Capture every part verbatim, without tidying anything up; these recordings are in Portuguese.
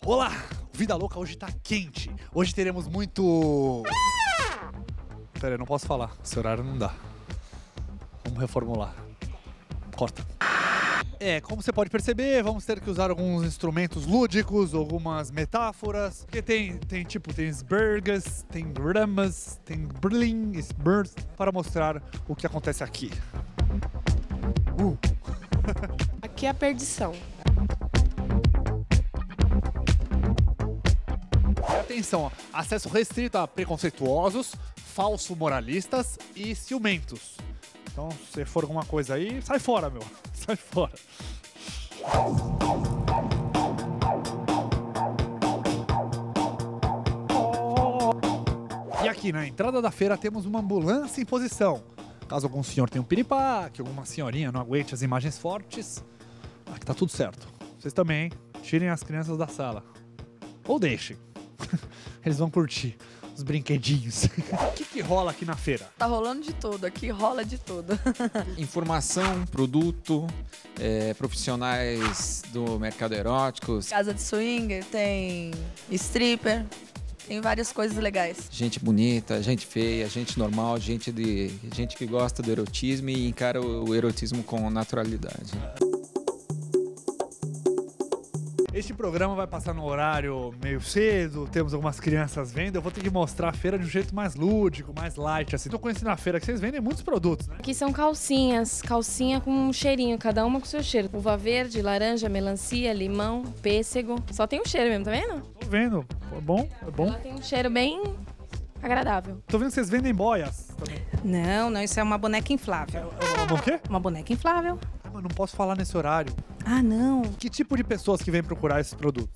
Olá! Vida Louca hoje tá quente. Hoje teremos muito... Pera aí, não posso falar. Esse horário não dá. Vamos reformular. Corta. É, como você pode perceber, vamos ter que usar alguns instrumentos lúdicos, algumas metáforas. Porque tem, tem tipo, tem esbergas, tem gramas, tem bling, esbers, para mostrar o que acontece aqui. Uh. Aqui é a perdição. Atenção, ó, acesso restrito a preconceituosos, falso-moralistas e ciumentos. Então, se você for alguma coisa aí, sai fora, meu. Sai fora. E aqui na entrada da feira temos uma ambulância em posição. Caso algum senhor tenha um piripaque, alguma senhorinha não aguente as imagens fortes, aqui tá tudo certo. Vocês também, hein? Tirem as crianças da sala. Ou deixem. Eles vão curtir os brinquedinhos. O que que rola aqui na feira? Tá rolando de tudo, aqui rola de tudo. Informação, produto, é, profissionais do mercado erótico. Casa de swinger, tem stripper, tem várias coisas legais. Gente bonita, gente feia, gente normal, gente, de, gente que gosta do erotismo e encara o, o erotismo com naturalidade. Este programa vai passar no horário meio cedo, temos algumas crianças vendo, eu vou ter que mostrar a feira de um jeito mais lúdico, mais light, assim. Tô conhecendo a feira que vocês vendem muitos produtos, né? Aqui são calcinhas, calcinha com um cheirinho, cada uma com seu cheiro. Uva verde, laranja, melancia, limão, pêssego. Só tem um cheiro mesmo, tá vendo? Tô vendo. É bom? É bom? Ela tem um cheiro bem agradável. Tô vendo que vocês vendem boias também. Não, não, isso é uma boneca inflável. É uma, o quê? Uma boneca inflável. Ah, mas não posso falar nesse horário. Ah, não. Que tipo de pessoas que vêm procurar esses produtos?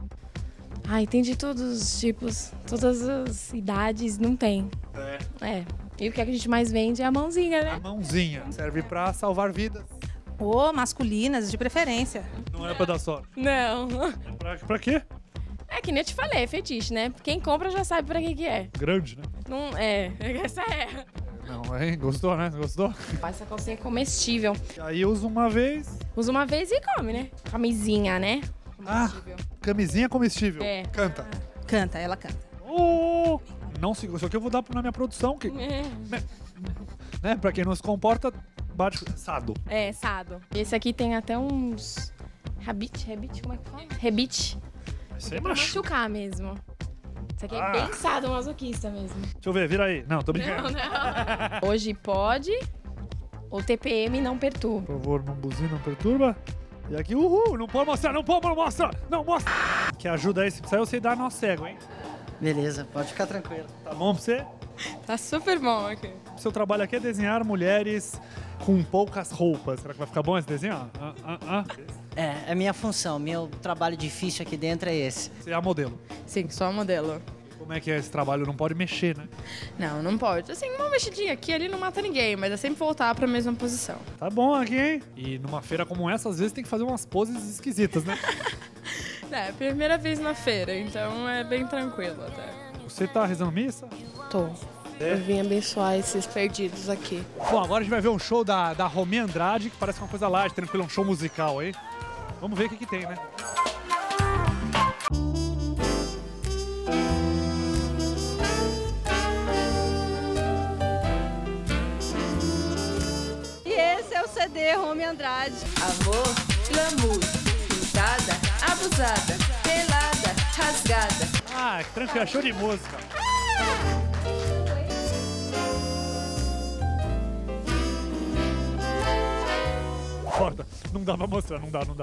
Ai, tem de todos os tipos, todas as idades, não tem. É. É. E o que a gente mais vende é a mãozinha, A né? mãozinha. Serve pra salvar vidas. Ou masculinas, de preferência. Não é pra dar sorte. Não. Pra, pra quê? É que nem eu te falei, é fetiche, né? Quem compra já sabe pra que que é. Grande, né? Não, é, essa é. Não, hein? Gostou, né? Gostou? Essa calcinha é comestível. E aí usa uma vez. Usa uma vez e come, né? Camisinha, né? Ah, camisinha comestível. É. Canta. Canta, ela canta. Oh! Não se... Isso aqui eu vou dar na minha produção. Que... É. Né? Pra quem não se comporta, bate... Sado. É, sado. Esse aqui tem até uns... Rabite, rebite, como é que fala? Rebite. Isso É é pra macho. machucar mesmo. Isso aqui Ah. é bem sadomasoquista mesmo. Deixa eu ver, vira aí. Não, tô brincando. Não, não. Hoje pode, o T P M não perturba. Por favor, não buzina, não perturba. E aqui, uhul, não pode mostrar, não pode mostrar, não mostra. Que ajuda aí, se precisar, eu sei dar nó cego, hein? Beleza, pode ficar tranquilo. Tá bom pra você? Tá super bom aqui. Seu trabalho aqui é desenhar mulheres com poucas roupas. Será que vai ficar bom esse desenho? Ah, ah, ah. É, é minha função, meu trabalho difícil aqui dentro é esse. Você é a modelo. Sim, só modelo. Como é que é esse trabalho? Não pode mexer, né? Não, não pode. Assim, uma mexidinha aqui ali não mata ninguém, mas é sempre voltar pra mesma posição. Tá bom aqui, hein? E numa feira como essa, às vezes tem que fazer umas poses esquisitas, né? É, primeira vez na feira, então é bem tranquilo até. Você tá rezando missa? Tô. É. Eu vim abençoar esses perdidos aqui. Bom, agora a gente vai ver um show da, da Romy Andrade, que parece uma coisa light, tranquilo, um show musical aí. Vamos ver o que que tem, né? E esse é o C D Romy Andrade. Amor, glamour, pintada, abusada, pelada, rasgada. Ah, que tranquilo, show de música. Corta, não dá pra mostrar, não dá, não dá.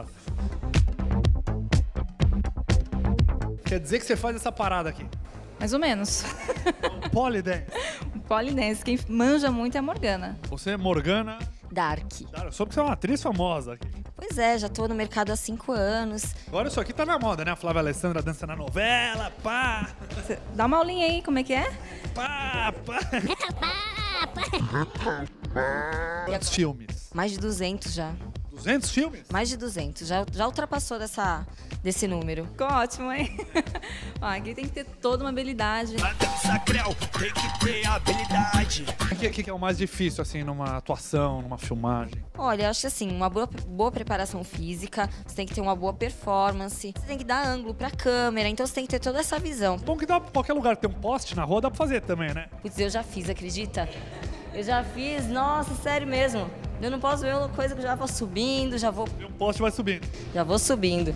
Quer dizer que você faz essa parada aqui? Mais ou menos. Polydance. Polidense, quem manja muito é a Morgana. Você é Morgana. Dark. Cara, eu soube que você é uma atriz famosa aqui. Pois é, já tô no mercado há cinco anos. Agora isso aqui tá na moda, né? A Flávia Alessandra dança na novela, pá, Cê- Dá uma aulinha aí, como é que é? pá, pá. Quantos filmes? Mais de duzentos já. duzentos filmes? Mais de duzentos, já, já ultrapassou dessa, desse número. Ficou ótimo, hein? Ó, aqui tem que ter toda uma habilidade. Tem que ter habilidade. O que, que é o mais difícil, assim, numa atuação, numa filmagem? Olha, eu acho que assim, uma boa, boa preparação física, você tem que ter uma boa performance, você tem que dar ângulo pra câmera, então você tem que ter toda essa visão. Bom que dá pra qualquer lugar ter um poste na rua, dá pra fazer também, né? Putz, eu já fiz, acredita? Eu já fiz, nossa, sério mesmo. Eu não posso ver uma coisa que eu já vou subindo, já vou, E um poste vai subindo. já vou subindo.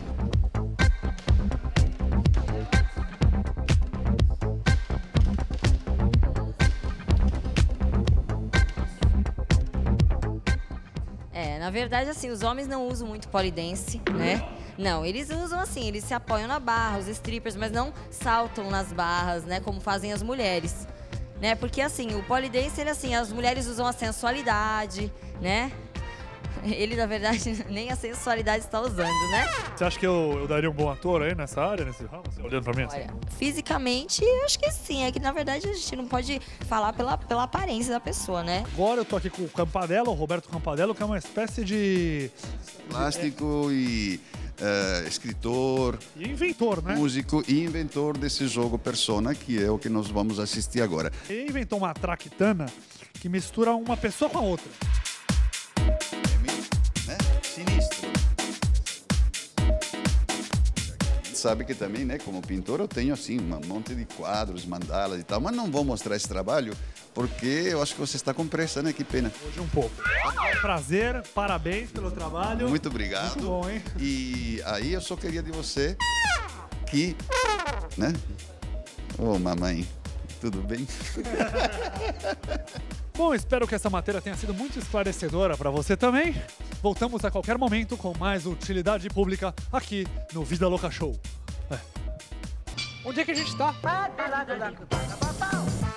É, na verdade, assim, os homens não usam muito polidense, né? Não, eles usam assim, eles se apoiam na barra, os strippers, mas não saltam nas barras, né? Como fazem as mulheres, né? Porque, assim, o polidense, ele, assim, as mulheres usam a sensualidade, né? Ele, na verdade, nem a sensualidade está usando, né? Você acha que eu, eu daria um bom ator aí nessa área, nesse ramo? Você olhando pra mim assim? Olha, fisicamente, eu acho que sim. É que, na verdade, a gente não pode falar pela, pela aparência da pessoa, né? Agora eu tô aqui com o Campadella, o Roberto Campadella, que é uma espécie de... Plástico e eh, escritor, e inventor, né? músico e inventor desse jogo Persona, que é o que nós vamos assistir agora. Ele inventou uma traquitana que mistura uma pessoa com a outra. Né? Sinistro. Sabe que também, né, como pintor, eu tenho assim um monte de quadros, mandalas e tal, mas não vou mostrar esse trabalho porque eu acho que você está com pressa, né? Que pena. Hoje um pouco. Prazer, parabéns pelo trabalho. Muito obrigado. Muito bom, hein? E aí eu só queria de você que, né? Ô, mamãe, tudo bem? Bom, espero que essa matéria tenha sido muito esclarecedora para você também. Voltamos a qualquer momento com mais utilidade pública aqui no Vida Louca Show. É. Onde é que a gente tá?